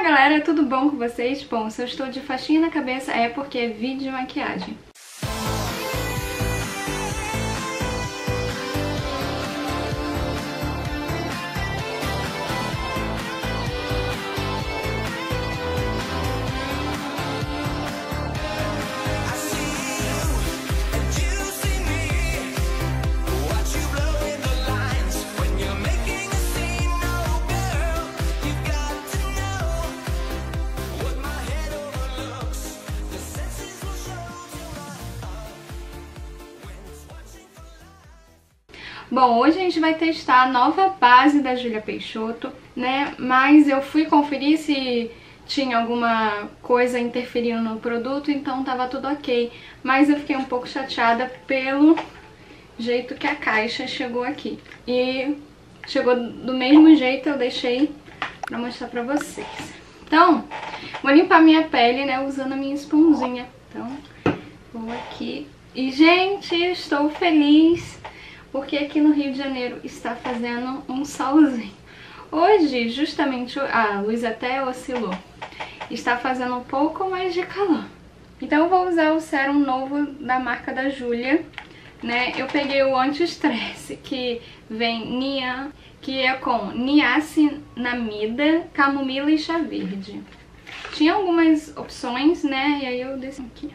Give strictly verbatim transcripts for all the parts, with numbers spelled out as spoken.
galera, tudo bom com vocês? Bom, se eu estou de faixinha na cabeça é porque é vídeo de maquiagem. Bom, hoje a gente vai testar a nova base da Julia Peixoto, né? Mas eu fui conferir se tinha alguma coisa interferindo no produto, então tava tudo ok. Mas eu fiquei um pouco chateada pelo jeito que a caixa chegou aqui. E chegou do mesmo jeito, eu deixei pra mostrar pra vocês. Então, vou limpar minha pele, né, usando a minha esponjinha. Então, vou aqui. E, gente, estou feliz porque aqui no Rio de Janeiro está fazendo um solzinho. Hoje, justamente, a luz até oscilou. Está fazendo um pouco mais de calor. Então eu vou usar o sérum novo da marca da Julia, né? Eu peguei o anti-estresse, que vem Nian, que é com niacinamida, camomila e chá verde. Tinha algumas opções, né? E aí eu desci aqui.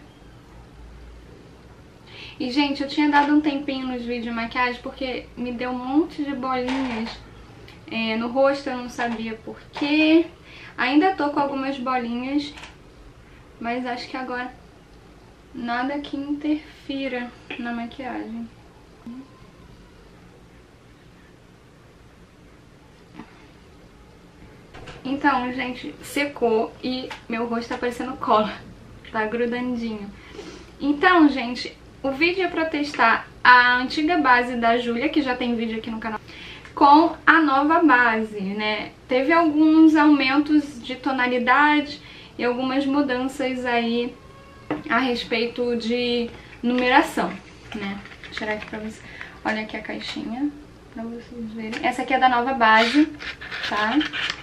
E, gente, eu tinha dado um tempinho nos vídeos de maquiagem porque me deu um monte de bolinhas é, no rosto, eu não sabia porquê. Ainda tô com algumas bolinhas, mas acho que agora nada que interfira na maquiagem. Então, gente, secou e meu rosto tá parecendo cola, tá grudandinho. Então, gente, o vídeo é pra testar a antiga base da Julia, que já tem vídeo aqui no canal, com a nova base, né? Teve alguns aumentos de tonalidade e algumas mudanças aí a respeito de numeração, né? Vou tirar aqui pra vocês. Olha aqui a caixinha, pra vocês verem. Essa aqui é da nova base, tá?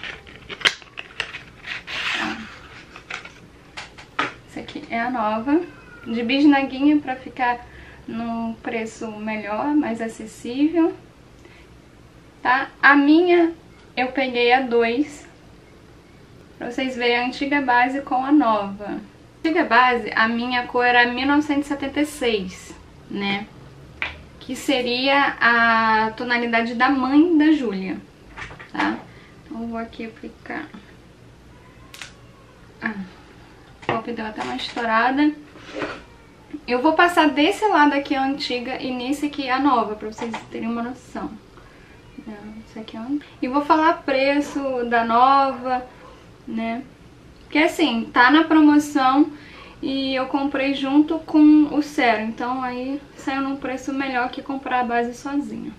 Essa aqui é a nova. De bisnaguinha pra ficar num preço melhor, mais acessível, tá? A minha eu peguei a dois, pra vocês verem a antiga base com a nova. A antiga base, a minha cor era mil novecentos e setenta e seis, né? Que seria a tonalidade da mãe da Julia, tá? Então eu vou aqui aplicar. Ah, o golpe deu até uma estourada. Eu vou passar desse lado aqui a antiga e nesse aqui a nova, pra vocês terem uma noção. Esse aqui é um... E vou falar preço da nova, né? Porque assim, tá na promoção e eu comprei junto com o sérum. Então aí saiu num preço melhor que comprar a base sozinha.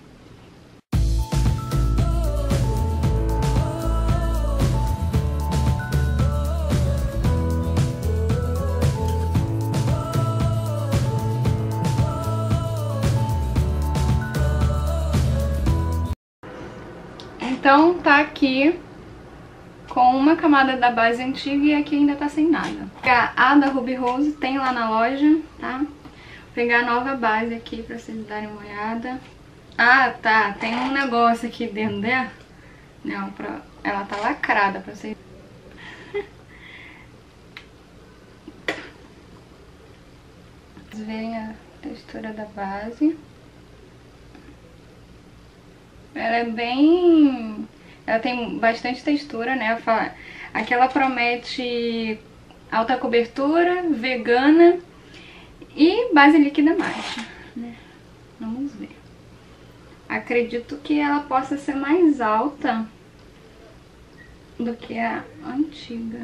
Então tá aqui com uma camada da base antiga e aqui ainda tá sem nada. Vou pegar a da Ruby Rose, tem lá na loja, tá? Vou pegar a nova base aqui pra vocês darem uma olhada. Ah, tá, tem um negócio aqui dentro dela. Não, pra... ela tá lacrada pra vocês. Vocês verem a textura da base. Ela é bem... Ela tem bastante textura, né? Aqui ela promete alta cobertura, vegana e base líquida mate, né? Vamos ver. Acredito que ela possa ser mais alta do que a antiga.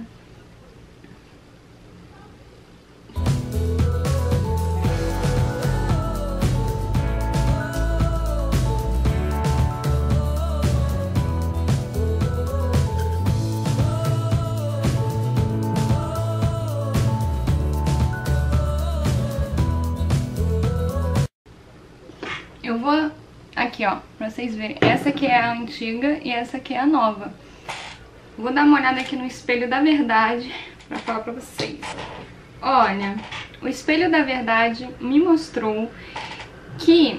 Eu vou aqui, ó, pra vocês verem. Essa aqui é a antiga e essa aqui é a nova. Vou dar uma olhada aqui no espelho da verdade pra falar pra vocês. Olha, o espelho da verdade me mostrou que...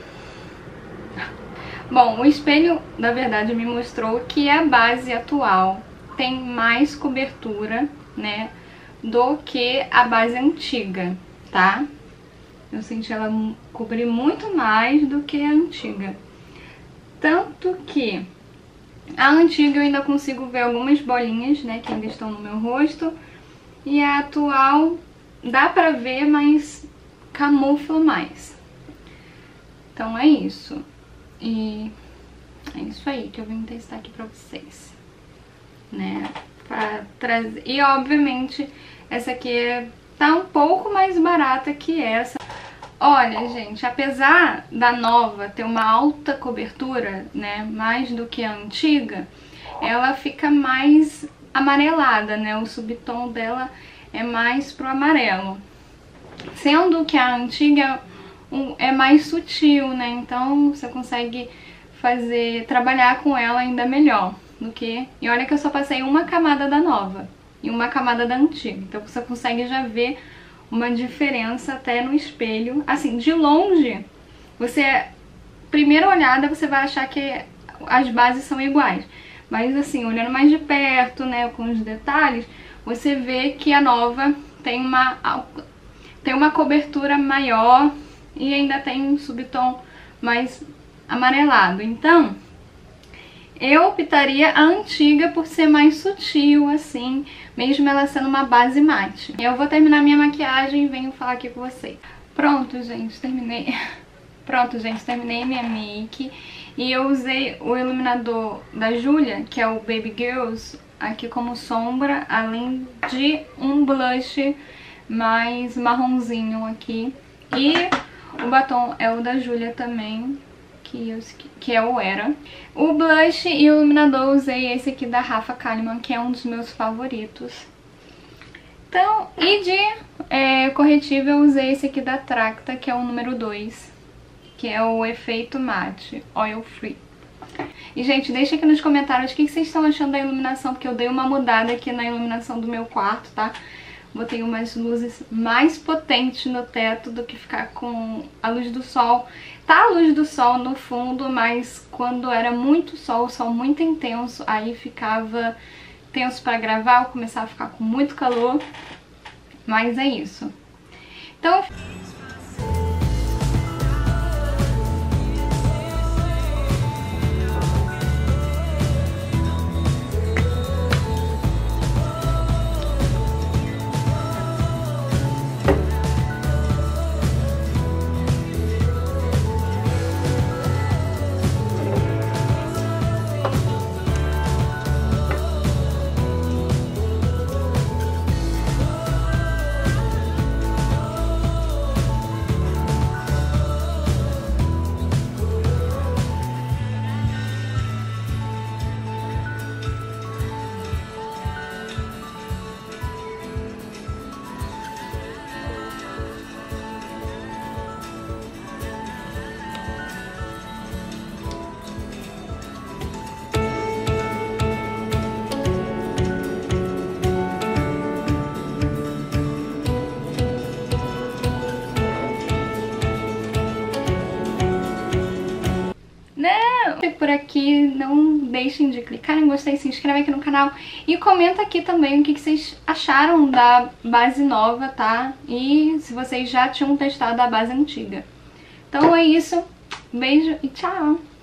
Bom, o espelho da verdade me mostrou que a base atual tem mais cobertura, né, do que a base antiga, tá? Eu senti ela cobrir muito mais do que a antiga. Tanto que a antiga eu ainda consigo ver algumas bolinhas, né, que ainda estão no meu rosto. E a atual dá pra ver, mas camufla mais. Então é isso. E é isso aí que eu vim testar aqui pra vocês, né? Pra trazer... E obviamente essa aqui tá um pouco mais barata que essa. Olha, gente, apesar da nova ter uma alta cobertura, né, mais do que a antiga, ela fica mais amarelada, né? O subtom dela é mais pro amarelo. Sendo que a antiga é mais sutil, né? Então você consegue fazer, trabalhar com ela ainda melhor do que... E olha que eu só passei uma camada da nova e uma camada da antiga. Então você consegue já ver uma diferença até no espelho. Assim, de longe, você... Primeira olhada você vai achar que as bases são iguais. Mas assim, olhando mais de perto, né, com os detalhes, você vê que a nova tem uma, tem uma cobertura maior e ainda tem um subtom mais amarelado. Então, eu optaria a antiga por ser mais sutil, assim, mesmo ela sendo uma base mate. Eu vou terminar minha maquiagem e venho falar aqui com vocês. Pronto, gente, terminei. Pronto, gente, terminei minha make. E eu usei o iluminador da Julia, que é o Baby Girls, aqui como sombra, além de um blush mais marronzinho aqui. E o batom é o da Julia também, que, eu, que é o Era. O blush e o iluminador eu usei esse aqui da Rafa Kalimann, que é um dos meus favoritos. Então, e de é, corretivo eu usei esse aqui da Tracta, que é o número dois. Que é o efeito mate, oil free. E, gente, deixa aqui nos comentários o que vocês estão achando da iluminação, porque eu dei uma mudada aqui na iluminação do meu quarto, tá? Botei umas luzes mais potentes no teto do que ficar com a luz do sol. Tá a luz do sol no fundo, mas quando era muito sol, o sol muito intenso, aí ficava tenso pra gravar, eu começava a ficar com muito calor. Mas é isso. Então... por aqui, não deixem de clicar em gostei, se inscreve aqui no canal e comenta aqui também o que vocês acharam da base nova, tá? E se vocês já tinham testado a base antiga. Então é isso, beijo e tchau!